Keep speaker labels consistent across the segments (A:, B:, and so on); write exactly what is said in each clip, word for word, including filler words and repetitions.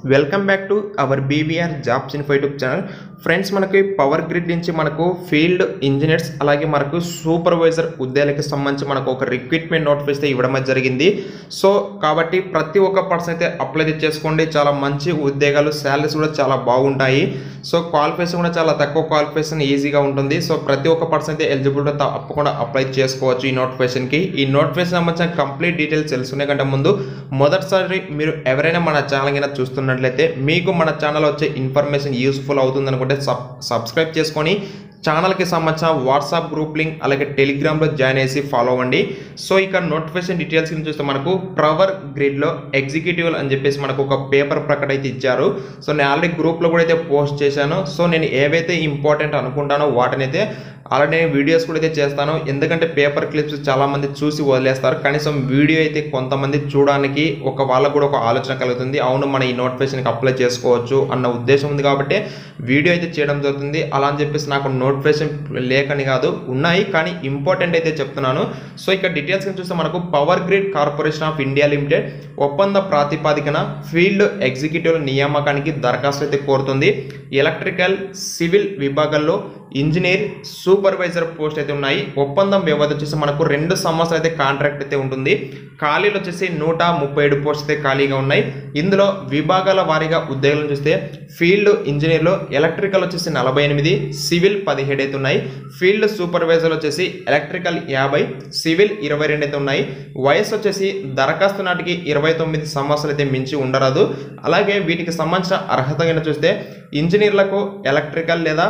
A: Welcome back to our BVR jobs info YouTube channel. Friends, మనకి power grid నుంచి మనకు field engineers అలాగే మనకు సూపర్వైజర్ ఉద్యోగాలకు సంబంధించి మనకు ఒక రిక్రూట్మెంట్ నోటిఫికేషన్ ఇవ్వడం జరిగింది. సో కాబట్టి ప్రతి ఒక్క పర్సన్ అయితే అప్లై చేసుకోండి. చాలా మంచి ఉద్యోగాలు, శాలరీస్ కూడా చాలా బాగుంటాయి. సో క్వాలిఫికేషన్ కూడా చాలా తక్కువ క్వాలిఫికేషన్ ఈజీగా ఉంటుంది. సో ప్రతి ఒక్క పర్సన్ అయితే ఎలిజిబుల్ తప్పకుండా అప్లై చేసుకోవచ్చు ఈ నోటిఫికేషన్కి. ఈ నోటిఫికేషన్ సంబంధించిన కంప్లీట్ డీటెయిల్స్ తెలుసుకునే కంటే ముందు మొదటిసారి మీరు ఎవరైనా మన ఛానల్ కింద చూస్తున్నట్లయితే మీకు మన ఛానల్ వచ్చే ఇన్ఫర్మేషన్ యూస్ఫుల్ అవుతుంది అనుకుంటే సబ్ సబ్స్క్రైబ్ చేసుకొని ఛానల్కి సంబంధించిన వాట్సాప్ గ్రూప్ లింక్ అలాగే టెలిగ్రామ్లో జాయిన్ చేసి ఫాలో అవ్వండి. సో ఇక నోటిఫికేషన్ డీటెయిల్స్ కింద చూస్తే మనకు పవర్ గ్రిడ్లో ఎగ్జిక్యూటివ్ అని చెప్పేసి మనకు ఒక పేపర్ ప్రకటన అయితే ఇచ్చారు. సో నేను ఆల్రెడీ గ్రూప్లో కూడా అయితే పోస్ట్ చేశాను. సో నేను ఏవైతే ఇంపార్టెంట్ అనుకుంటానో వాటిని అయితే ఆల్రెడీ నేను వీడియోస్ కూడా అయితే చేస్తాను. ఎందుకంటే పేపర్ క్లిప్స్ చాలామంది చూసి వదిలేస్తారు. కనీసం వీడియో అయితే కొంతమంది చూడడానికి ఒక వాళ్ళకు కూడా ఒక ఆలోచన కలుగుతుంది. అవును, మన ఈ నోటిఫికేషన్కి అప్లై చేసుకోవచ్చు అన్న ఉద్దేశం ఉంది కాబట్టి వీడియో అయితే చేయడం జరుగుతుంది. అలా అని చెప్పేసి నాకు నోటిఫికేషన్ లేకని కాదు, ఉన్నాయి, కానీ ఇంపార్టెంట్ అయితే చెప్తున్నాను. సో ఇక్కడ డీటెయిల్స్ చూస్తే మనకు power grid corporation of India limited ఒప్పంద ప్రాతిపాదికన ఫీల్డ్ ఎగ్జిక్యూటివ్ నియామకానికి దరఖాస్తు అయితే కోరుతుంది. ఎలక్ట్రికల్, సివిల్ విభాగాల్లో ఇంజనీర్, సూపర్వైజర్ పోస్ట్ అయితే ఉన్నాయి. ఒప్పందం వ్యవధి వచ్చేసి మనకు రెండు సంవత్సరాలు అయితే కాంట్రాక్ట్ అయితే ఉంటుంది. ఖాళీలు వచ్చేసి నూట ముప్పై ఏడు పోస్ట్ అయితే ఖాళీగా ఉన్నాయి. ఇందులో విభాగాల వారీగా ఉద్యోగాలను చూస్తే ఫీల్డ్ ఇంజనీర్లో ఎలక్ట్రికల్ వచ్చేసి నలభై ఎనిమిది, సివిల్ పదిహేడు అయితే ఉన్నాయి. ఫీల్డ్ సూపర్వైజర్ వచ్చేసి ఎలక్ట్రికల్ యాభై, సివిల్ ఇరవై రెండు అయితే ఉన్నాయి. వయసు వచ్చేసి దరఖాస్తు నాటికి ఇరవై తొమ్మిది సంవత్సరాలు అయితే మించి ఉండరాదు. అలాగే వీటికి సంబంధించిన అర్హత కింద చూస్తే ఇంజనీర్లకు ఎలక్ట్రికల్ లేదా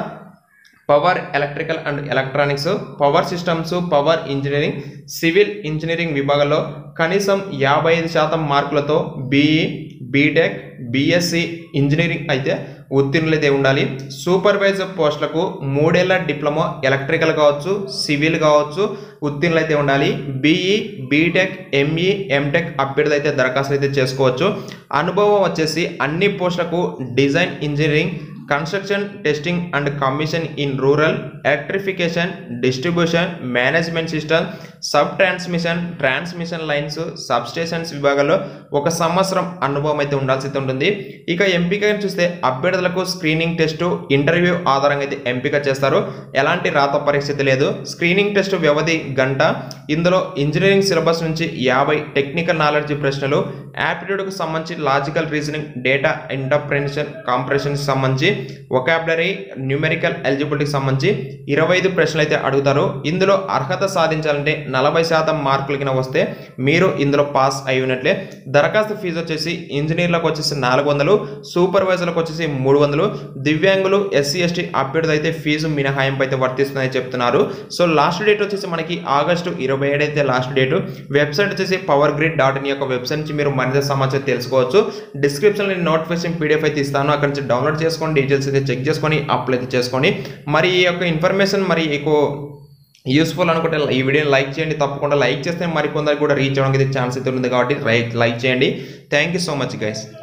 A: power electrical and electronics, power systems, power engineering, civil engineering విభాగంలో కనీసం యాభై ఐదు శాతం మార్కులతో బీఈ, బీటెక్, బీఎస్సీ ఇంజనీరింగ్ అయితే ఉత్తీర్ణులు అయితే ఉండాలి. సూపర్వైజర్ పోస్టులకు మూడేళ్ల డిప్లొమా ఎలక్ట్రికల్ కావచ్చు, సివిల్ కావచ్చు ఉత్తీర్ణులు అయితే ఉండాలి. బీఈ, బీటెక్, ఎంఈ, ఎంటెక్ అభ్యర్థులు అయితే దరఖాస్తు అయితే చేసుకోవచ్చు. అనుభవం వచ్చేసి అన్ని పోస్టులకు design engineering, construction, testing and commission in rural, electrification, distribution, management system, sub transmission, transmission lines, sub stations విభాగాల్లో ఒక సంవత్సరం అనుభవం అయితే ఉండాల్సి ఉంటుంది. ఇక ఎంపిక చూస్తే అభ్యర్థులకు స్క్రీనింగ్ టెస్టు, ఇంటర్వ్యూ ఆధారంగా అయితే ఎంపిక చేస్తారు. ఎలాంటి రాత పరిస్థితి లేదు. స్క్రీనింగ్ టెస్ట్ వ్యవధి గంట. ఇందులో ఇంజనీరింగ్ సిలబస్ నుంచి యాభై టెక్నికల్ నాలెడ్జ్ ప్రశ్నలు, యాప్టిట్యూడ్కు సంబంధించి లాజికల్ రీజనింగ్, డేటా ఇంటర్ప్రిటేషన్, కాంప్రెషన్కి సంబంధించి వొకాబులరీ, న్యూమెరికల్ ఎలిజిబిలిటీకి సంబంధించి ఇరవై ఐదు ప్రశ్నలు అయితే అడుగుతారు. ఇందులో అర్హత సాధించాలంటే నలభై శాతం మార్కులు కింద వస్తే మీరు ఇందులో పాస్ అయి ఉన్నట్లే. దరఖాస్తు ఫీజు వచ్చేసి ఇంజనీర్లకు వచ్చేసి నాలుగు వందలు, సూపర్వైజర్లకు వచ్చేసి మూడు వందలు. దివ్యాంగులు, ఎస్సీ ఎస్టీ అభ్యర్థులు అయితే ఫీజు మినహాయింపు అయితే వర్తిస్తుందని చెప్తున్నారు. సో లాస్ట్ డేట్ వచ్చేసి మనకి ఆగస్టు ఇరవై ఏడు అయితే లాస్ట్ డేటు. వెబ్సైట్ వచ్చేసి పవర్ గ్రిడ్ డాట్ ఇన్ యొక్క వెబ్సైట్ నుంచి మీరు మరింత సమాచారం తెలుసుకోవచ్చు. డిస్క్రిప్షన్లో నేను నోటిఫికేషన్ పీడిఎఫ్ అయితే ఇస్తాను, అక్కడ నుంచి డౌన్లోడ్ చేసుకోండి, డీటెయిల్స్ అయితే చెక్ చేసుకొని అప్లై అయితే చేసుకోండి. మరి ఈ యొక్క ఇన్ఫర్మేషన్ మరి ఎక్కువ యూస్ఫుల్ అనుకుంటే ఈ వీడియోని లైక్ చేయండి. తప్పకుండా లైక్ చేస్తే మరికొందరికి కూడా రీచ్ అవ్వడానికి ఛాన్స్ అయితే ఉంది కాబట్టి లైక్ లైక్ చేయండి. Thank you so much guys.